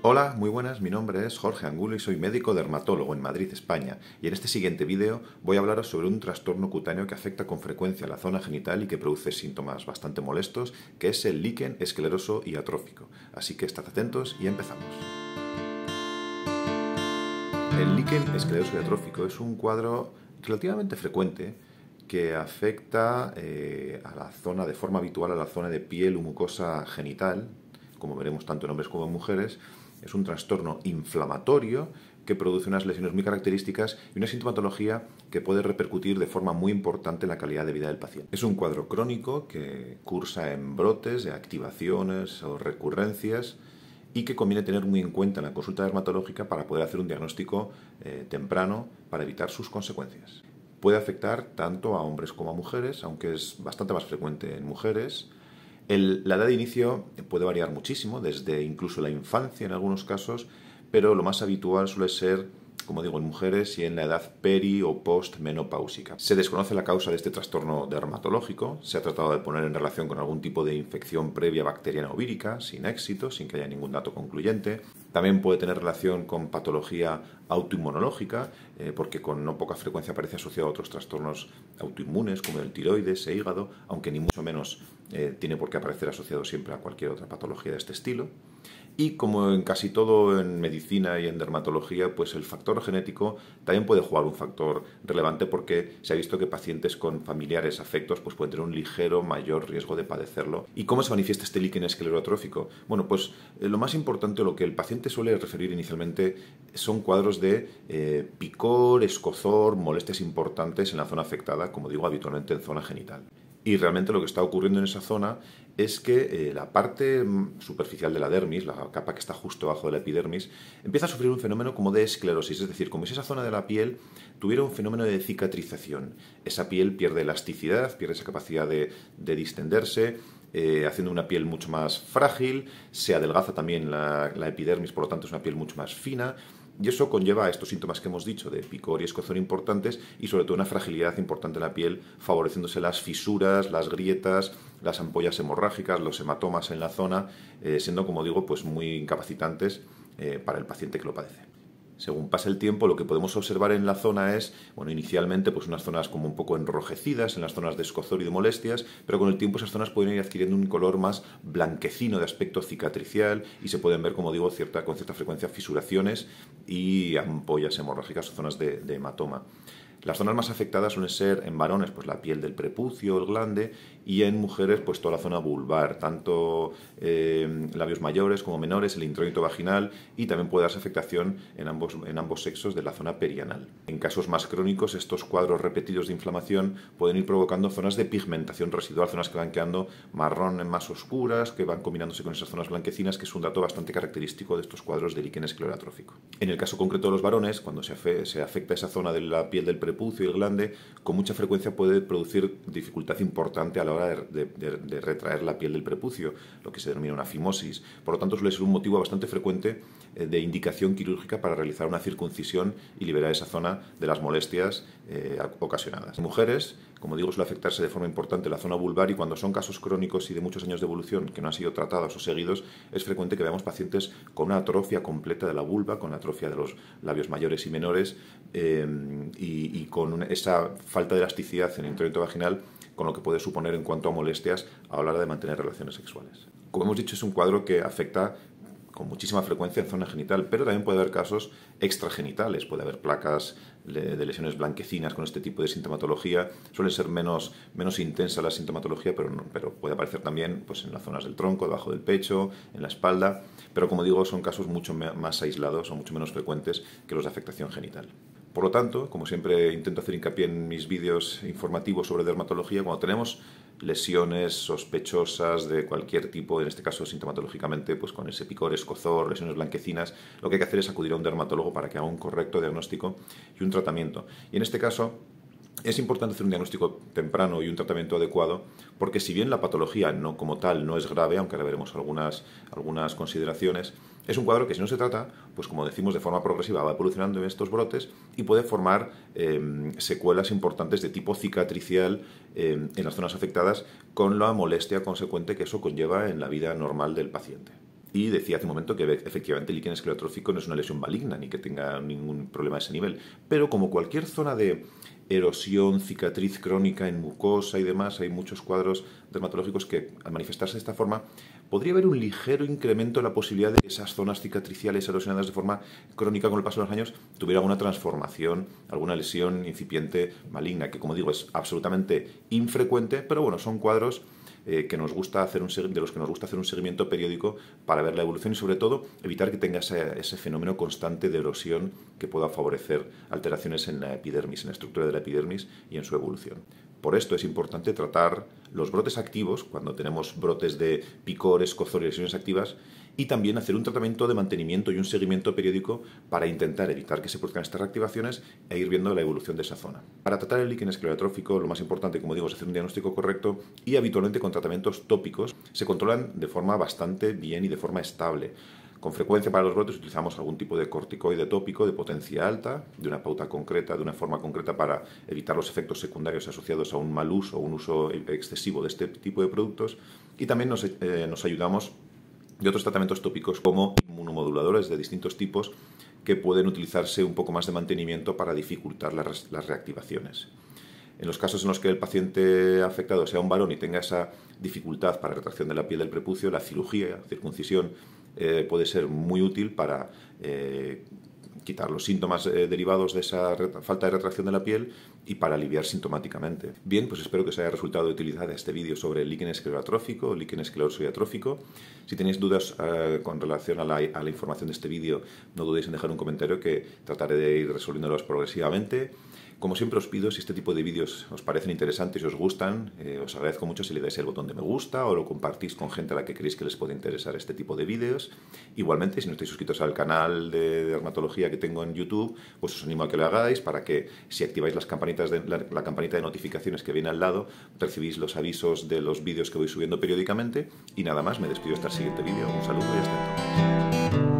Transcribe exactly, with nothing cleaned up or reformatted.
Hola, muy buenas, mi nombre es Jorge Angulo y soy médico dermatólogo en Madrid, España, y en este siguiente vídeo voy a hablaros sobre un trastorno cutáneo que afecta con frecuencia a la zona genital y que produce síntomas bastante molestos, que es el líquen escleroso y atrófico. Así que estad atentos y empezamos. El líquen escleroso y atrófico es un cuadro relativamente frecuente que afecta eh, a la zona de forma habitual, a la zona de piel o mucosa genital, como veremos tanto en hombres como en mujeres. Es un trastorno inflamatorio que produce unas lesiones muy características y una sintomatología que puede repercutir de forma muy importante en la calidad de vida del paciente. Es un cuadro crónico que cursa en brotes, de activaciones o recurrencias y que conviene tener muy en cuenta en la consulta dermatológica para poder hacer un diagnóstico eh, temprano para evitar sus consecuencias. Puede afectar tanto a hombres como a mujeres, aunque es bastante más frecuente en mujeres. El, la edad de inicio puede variar muchísimo, desde incluso la infancia en algunos casos, pero lo más habitual suele ser, como digo, en mujeres y en la edad peri o postmenopáusica. Se desconoce la causa de este trastorno dermatológico, se ha tratado de poner en relación con algún tipo de infección previa bacteriana o vírica, sin éxito, sin que haya ningún dato concluyente. También puede tener relación con patología autoinmunológica, eh, porque con no poca frecuencia aparece asociado a otros trastornos autoinmunes, como el tiroides e hígado, aunque ni mucho menos eh, tiene por qué aparecer asociado siempre a cualquier otra patología de este estilo. Y como en casi todo en medicina y en dermatología, pues el factor genético también puede jugar un factor relevante porque se ha visto que pacientes con familiares afectos pues pueden tener un ligero mayor riesgo de padecerlo. ¿Y cómo se manifiesta este líquen esclerotrófico? Bueno, pues eh, lo más importante, lo que el paciente suele referir inicialmente son cuadros de eh, picor, escozor, molestias importantes en la zona afectada, como digo, habitualmente en zona genital. Y realmente lo que está ocurriendo en esa zona es que eh, la parte superficial de la dermis, la capa que está justo abajo de la epidermis, empieza a sufrir un fenómeno como de esclerosis, es decir, como si esa zona de la piel tuviera un fenómeno de cicatrización. Esa piel pierde elasticidad, pierde esa capacidad de, de distenderse, eh, haciendo una piel mucho más frágil, se adelgaza también la, la epidermis, por lo tanto es una piel mucho más fina. Y eso conlleva a estos síntomas que hemos dicho de picor y escozor importantes y sobre todo una fragilidad importante en la piel, favoreciéndose las fisuras, las grietas, las ampollas hemorrágicas, los hematomas en la zona, eh, siendo, como digo, pues muy incapacitantes eh, para el paciente que lo padece. Según pasa el tiempo, lo que podemos observar en la zona es, bueno, inicialmente pues unas zonas como un poco enrojecidas, en las zonas de escozor y de molestias, pero con el tiempo esas zonas pueden ir adquiriendo un color más blanquecino de aspecto cicatricial y se pueden ver, como digo, cierta, con cierta frecuencia fisuraciones y ampollas hemorrágicas o zonas de, de hematoma. Las zonas más afectadas suelen ser en varones pues la piel del prepucio, el glande, y en mujeres pues toda la zona vulvar, tanto eh, labios mayores como menores, el introito vaginal, y también puede darse afectación en ambos, en ambos sexos de la zona perianal. En casos más crónicos, estos cuadros repetidos de inflamación pueden ir provocando zonas de pigmentación residual, zonas que van quedando marrón más oscuras, que van combinándose con esas zonas blanquecinas, que es un dato bastante característico de estos cuadros de líquen esclerotrófico. En el caso concreto de los varones, cuando se, afe se afecta esa zona de la piel del prepucio y el glande, con mucha frecuencia puede producir dificultad importante a la hora de, de, de retraer la piel del prepucio, lo que se denomina una fimosis. Por lo tanto, suele ser un motivo bastante frecuente de indicación quirúrgica para realizar una circuncisión y liberar esa zona de las molestias eh, ocasionadas. En mujeres, como digo, suele afectarse de forma importante la zona vulvar y cuando son casos crónicos y de muchos años de evolución que no han sido tratados o seguidos, es frecuente que veamos pacientes con una atrofia completa de la vulva, con la atrofia de los labios mayores y menores eh, y, y con esa falta de elasticidad en el introito vaginal, con lo que puede suponer en cuanto a molestias a la hora de mantener relaciones sexuales. Como hemos dicho, es un cuadro que afecta con muchísima frecuencia en zona genital, pero también puede haber casos extragenitales, puede haber placas de lesiones blanquecinas con este tipo de sintomatología, suele ser menos, menos intensa la sintomatología, pero, no, pero puede aparecer también pues, en las zonas del tronco, debajo del pecho, en la espalda, pero como digo, son casos mucho más aislados o mucho menos frecuentes que los de afectación genital. Por lo tanto, como siempre intento hacer hincapié en mis vídeos informativos sobre dermatología, cuando tenemos lesiones sospechosas de cualquier tipo, en este caso sintomatológicamente, pues con ese picor, escozor, lesiones blanquecinas, lo que hay que hacer es acudir a un dermatólogo para que haga un correcto diagnóstico y un tratamiento. Y en este caso es importante hacer un diagnóstico temprano y un tratamiento adecuado, porque si bien la patología no, como tal no es grave, aunque ahora veremos algunas, algunas consideraciones, es un cuadro que si no se trata, pues como decimos, de forma progresiva va evolucionando en estos brotes y puede formar eh, secuelas importantes de tipo cicatricial eh, en las zonas afectadas, con la molestia consecuente que eso conlleva en la vida normal del paciente. Y decía hace un momento que efectivamente el líquen esclerotrófico no es una lesión maligna ni que tenga ningún problema a ese nivel. Pero como cualquier zona de erosión, cicatriz crónica en mucosa y demás, hay muchos cuadros dermatológicos que al manifestarse de esta forma podría haber un ligero incremento en la posibilidad de que esas zonas cicatriciales erosionadas de forma crónica con el paso de los años tuvieran alguna transformación, alguna lesión incipiente maligna, que como digo es absolutamente infrecuente, pero bueno, son cuadros Eh, que nos gusta hacer un, de los que nos gusta hacer un seguimiento periódico para ver la evolución y sobre todo evitar que tenga ese, ese fenómeno constante de erosión que pueda favorecer alteraciones en la epidermis, en la estructura de la epidermis y en su evolución. Por esto es importante tratar los brotes activos, cuando tenemos brotes de picor, escozor y lesiones activas, y también hacer un tratamiento de mantenimiento y un seguimiento periódico para intentar evitar que se produzcan estas reactivaciones e ir viendo la evolución de esa zona. Para tratar el líquen esclerotrófico, lo más importante, como digo, es hacer un diagnóstico correcto y habitualmente con tratamientos tópicos se controlan de forma bastante bien y de forma estable. Con frecuencia para los brotes utilizamos algún tipo de corticoide tópico de potencia alta, de una pauta concreta, de una forma concreta para evitar los efectos secundarios asociados a un mal uso o un uso excesivo de este tipo de productos. Y también nos, eh, nos ayudamos de otros tratamientos tópicos como inmunomoduladores de distintos tipos que pueden utilizarse un poco más de mantenimiento para dificultar las, las reactivaciones. En los casos en los que el paciente afectado sea un varón y tenga esa dificultad para retracción de la piel del prepucio, la cirugía, circuncisión, eh, puede ser muy útil para eh, quitar los síntomas eh, derivados de esa falta de retracción de la piel y para aliviar sintomáticamente. Bien, pues espero que os haya resultado de utilidad este vídeo sobre el líquen esclerotrófico, el líquen escleroso atrófico. Si tenéis dudas eh, con relación a la, a la información de este vídeo, no dudéis en dejar un comentario que trataré de ir resolviéndolos progresivamente. Como siempre os pido, si este tipo de vídeos os parecen interesantes y os gustan, eh, os agradezco mucho si le dais el botón de me gusta o lo compartís con gente a la que creéis que les puede interesar este tipo de vídeos. Igualmente, si no estáis suscritos al canal de dermatología que tengo en YouTube, pues os animo a que lo hagáis para que si activáis las campanitas de, la, la campanita de notificaciones que viene al lado, recibís los avisos de los vídeos que voy subiendo periódicamente. Y nada más, me despido hasta el siguiente vídeo. Un saludo y hasta entonces.